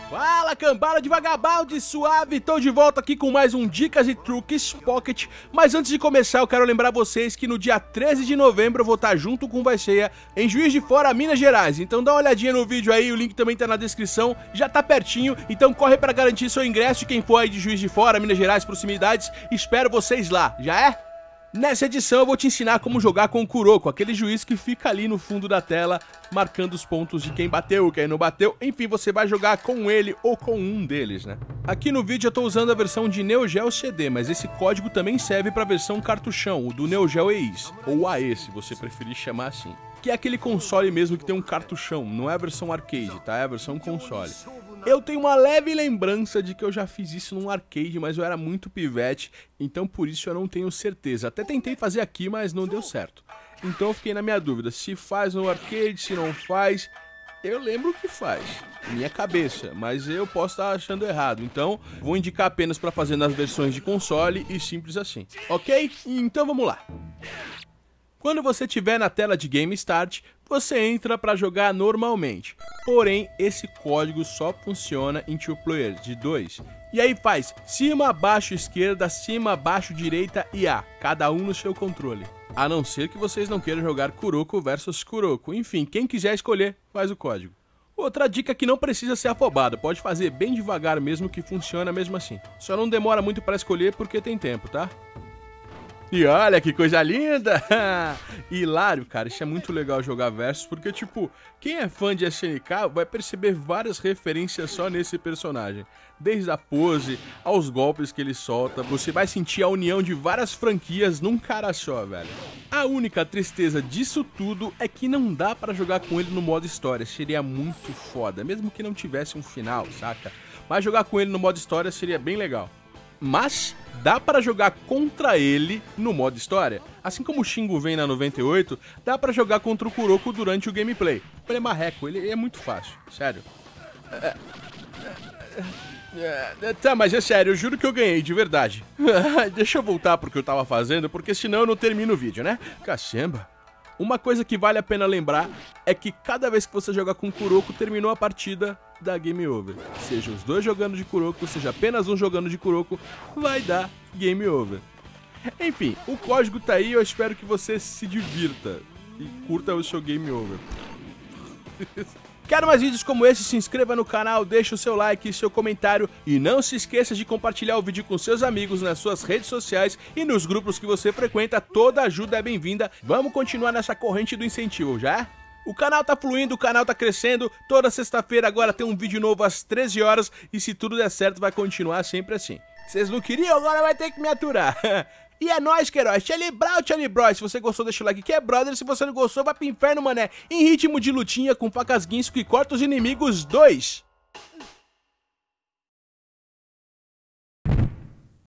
Fala, cambada de vagabalde suave, tô de volta aqui com mais um Dicas e Truques Pocket. Mas antes de começar, eu quero lembrar vocês que no dia 13 de novembro eu vou estar junto com o Vai Ceia em Juiz de Fora, Minas Gerais. Então dá uma olhadinha no vídeo aí, o link também tá na descrição, já tá pertinho. Então corre pra garantir seu ingresso e quem for aí de Juiz de Fora, Minas Gerais, proximidades, espero vocês lá, já é? Nessa edição eu vou te ensinar como jogar com o Kuroko, aquele juiz que fica ali no fundo da tela, marcando os pontos de quem bateu, quem não bateu, enfim, você vai jogar com ele ou com um deles, né? Aqui no vídeo eu tô usando a versão de Neo Geo CD, mas esse código também serve pra versão cartuchão, o do Neo Geo EIS, ou AE, se você preferir chamar assim. Que é aquele console mesmo que tem um cartuchão, não é a versão arcade, tá? É a versão console. Eu tenho uma leve lembrança de que eu já fiz isso num arcade, mas eu era muito pivete, então por isso eu não tenho certeza. Até tentei fazer aqui, mas não deu certo. Então eu fiquei na minha dúvida, se faz no arcade, se não faz. Eu lembro que faz, minha cabeça, mas eu posso estar achando errado. Então vou indicar apenas para fazer nas versões de console e simples assim, ok? Então vamos lá. Quando você estiver na tela de Game Start, você entra para jogar normalmente. Porém, esse código só funciona em 2 player, de 2. E aí faz cima, baixo, esquerda, cima, baixo, direita e A, cada um no seu controle. A não ser que vocês não queiram jogar Kuroko versus Kuroko. Enfim, quem quiser escolher, faz o código. Outra dica que não precisa ser afobado, pode fazer bem devagar mesmo que funciona mesmo assim. Só não demora muito para escolher porque tem tempo, tá? E olha que coisa linda! Hilário, cara, isso é muito legal jogar versus, porque tipo, quem é fã de SNK vai perceber várias referências só nesse personagem. Desde a pose, aos golpes que ele solta, você vai sentir a união de várias franquias num cara só, velho. A única tristeza disso tudo é que não dá pra jogar com ele no modo história, seria muito foda, mesmo que não tivesse um final, saca? Mas jogar com ele no modo história seria bem legal. Mas dá para jogar contra ele no modo história. Assim como o Shingo vem na 98, dá para jogar contra o Kuroko durante o gameplay. Ele é marreco, ele é muito fácil, sério. Tá, mas é sério, eu juro que eu ganhei, de verdade. Deixa eu voltar pro que eu tava fazendo, porque senão eu não termino o vídeo, né? Cacamba. Uma coisa que vale a pena lembrar é que cada vez que você jogar com Kuroko, terminou a partida, dá game over. Seja os dois jogando de Kuroko, seja apenas um jogando de Kuroko, vai dar game over. Enfim, o código tá aí, eu espero que você se divirta e curta o seu game over. Quer mais vídeos como esse? Se inscreva no canal, deixe o seu like e seu comentário e não se esqueça de compartilhar o vídeo com seus amigos nas suas redes sociais e nos grupos que você frequenta, toda ajuda é bem-vinda. Vamos continuar nessa corrente do incentivo, já? O canal tá fluindo, o canal tá crescendo, toda sexta-feira agora tem um vídeo novo às 13 horas e se tudo der certo vai continuar sempre assim. Vocês não queriam? Agora vai ter que me aturar. E é nóis, Queiroz. Charlie Brown. Se você gostou, deixa o like que é brother. Se você não gostou, vai pro inferno, mané. Em ritmo de lutinha com facas guinso que corta os inimigos 2.